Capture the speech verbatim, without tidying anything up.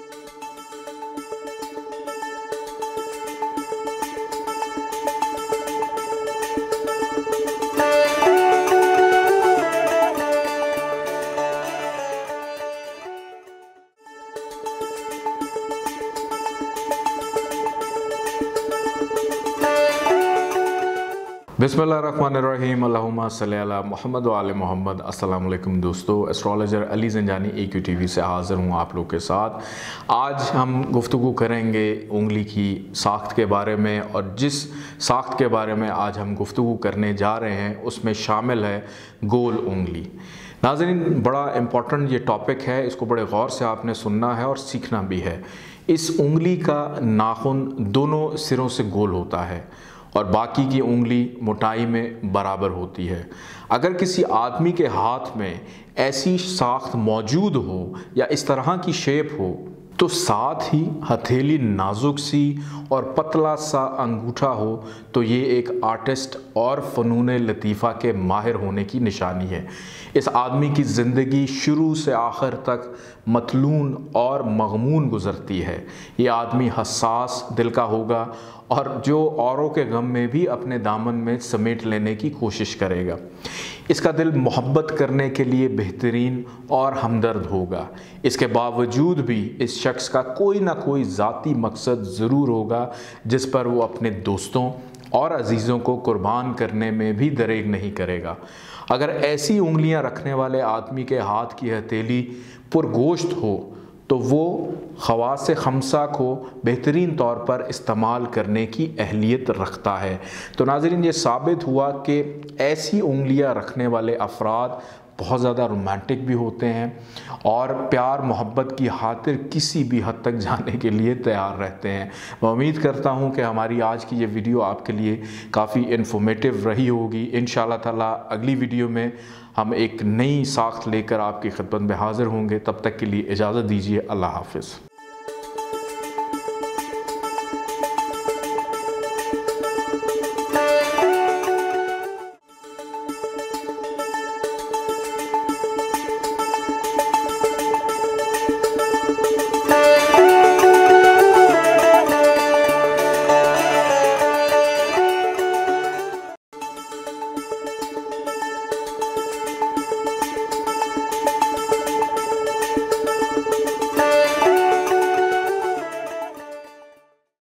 बिस्मिल्लाहिर्रहमानिर्रहीम अल्लाहुम्मा सल्ली अला मुहम्मद व आले मोहम्मद। अस्सलाम वालेकुम दोस्तों, astrologer Ali Zanjani A Q T V से हाज़िर हूँ आप लोग के साथ। आज हम गुफ्तगू करेंगे उंगली की साख्त के बारे में, और जिस साख्त के बारे में आज हम गुफ्तगू करने जा रहे हैं उसमें शामिल है गोल उंगली। नाज़रीन, बड़ा इम्पॉर्टेंट ये टॉपिक है, इसको बड़े गौर से आपने सुनना है और सीखना भी है। इस उंगली का नाखून दोनों सिरों से गोल होता है और बाकी की उंगली मोटाई में बराबर होती है। अगर किसी आदमी के हाथ में ऐसी साख्त मौजूद हो या इस तरह की शेप हो तो साथ ही हथेली नाजुक सी और पतला सा अंगूठा हो तो ये एक आर्टिस्ट और फ़नून लतीफ़ा के माहिर होने की निशानी है। इस आदमी की ज़िंदगी शुरू से आखिर तक मतलून और मगमून गुज़रती है। ये आदमी हसास दिल का होगा और जो औरों के गम में भी अपने दामन में समेट लेने की कोशिश करेगा। इसका दिल मोहब्बत करने के लिए बेहतरीन और हमदर्द होगा। इसके बावजूद भी इस शख्स का कोई ना कोई ज़ाती मकसद ज़रूर होगा जिस पर वो अपने दोस्तों और अजीज़ों को कुर्बान करने में भी दरेग नहीं करेगा। अगर ऐसी उंगलियां रखने वाले आदमी के हाथ की हथेली पुरगोश्त हो तो वो खवास खमसा को बेहतरीन तौर पर इस्तेमाल करने की अहलियत रखता है। तो नाज़रीन, ये साबित हुआ कि ऐसी उंगलियां रखने वाले अफराद बहुत ज़्यादा रोमांटिक भी होते हैं और प्यार मोहब्बत की खातिर किसी भी हद तक जाने के लिए तैयार रहते हैं। मैं उम्मीद करता हूं कि हमारी आज की ये वीडियो आपके लिए काफ़ी इन्फॉर्मेटिव रही होगी। इंशाअल्लाह ताला अगली वीडियो में हम एक नई साख्त लेकर आपकी खिदमत में हाज़िर होंगे। तब तक के लिए इजाज़त दीजिए। अल्लाह हाफ़िज़।